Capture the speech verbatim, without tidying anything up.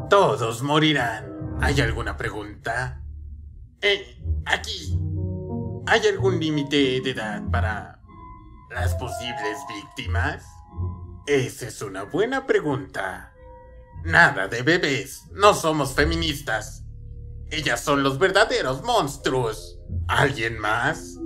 Todos morirán. ¿Hay alguna pregunta? Eh, aquí. ¿Hay algún límite de edad para las posibles víctimas? Esa es una buena pregunta. Nada de bebés. No somos feministas. Ellas son los verdaderos monstruos. ¿Alguien más?